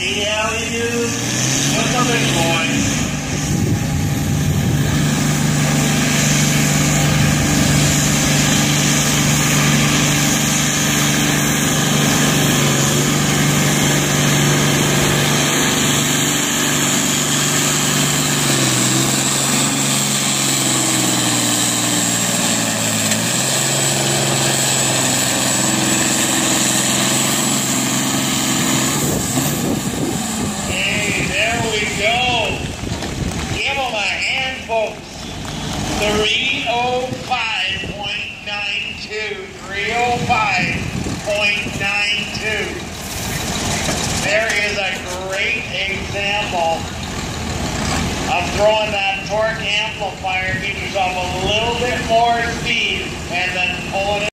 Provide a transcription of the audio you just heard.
See how he do with the big boy. Give them a hand, folks. 305.92. 305.92. There is a great example of throwing that torque amplifier, get yourself a little bit more speed, and then pulling it.